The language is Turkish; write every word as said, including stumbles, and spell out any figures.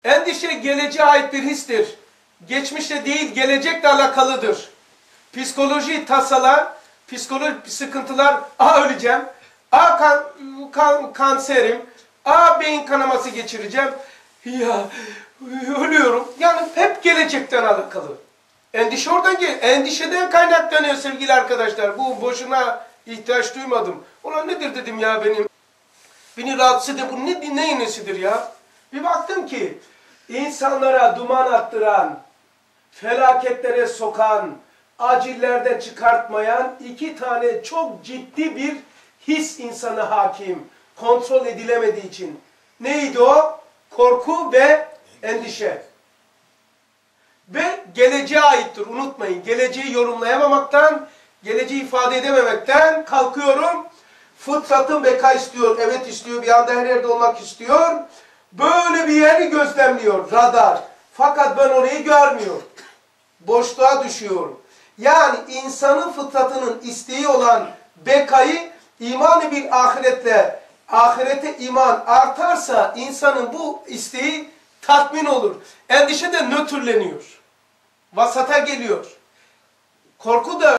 Endişe geleceğe ait bir histir. Geçmişle değil, gelecekle alakalıdır. Psikoloji tasalar, psikolojik sıkıntılar, a öleceğim, a kan, kan, kanserim, a beyin kanaması geçireceğim, ya ölüyorum. Yani hep gelecekten alakalı. Endişe oradan gel, endişeden kaynaklanıyor sevgili arkadaşlar. Bu boşuna ihtiyaç duymadım. Ulan nedir dedim ya benim. Beni rahatsız eden bu ne, ne iğnesidir ya? Bir baktım ki insanlara duman attıran, felaketlere sokan, acillerde çıkartmayan iki tane çok ciddi bir his insana hakim. Kontrol edilemediği için. Neydi o? Korku ve endişe. Ve geleceğe aittir. Unutmayın. Geleceği yorumlayamamaktan, geleceği ifade edememekten kalkıyorum. Fıtratım beka istiyor. Evet istiyor. Bir anda her yerde olmak istiyor. Böyle bir yeri gözlemliyor. Radar. Fakat ben orayı görmüyorum. Boşluğa düşüyorum. Yani insanın fıtratının isteği olan bekayı imanı bir ahiretle, ahirete iman artarsa insanın bu isteği tatmin olur. Endişe de nötrleniyor. Vasata geliyor. Korku da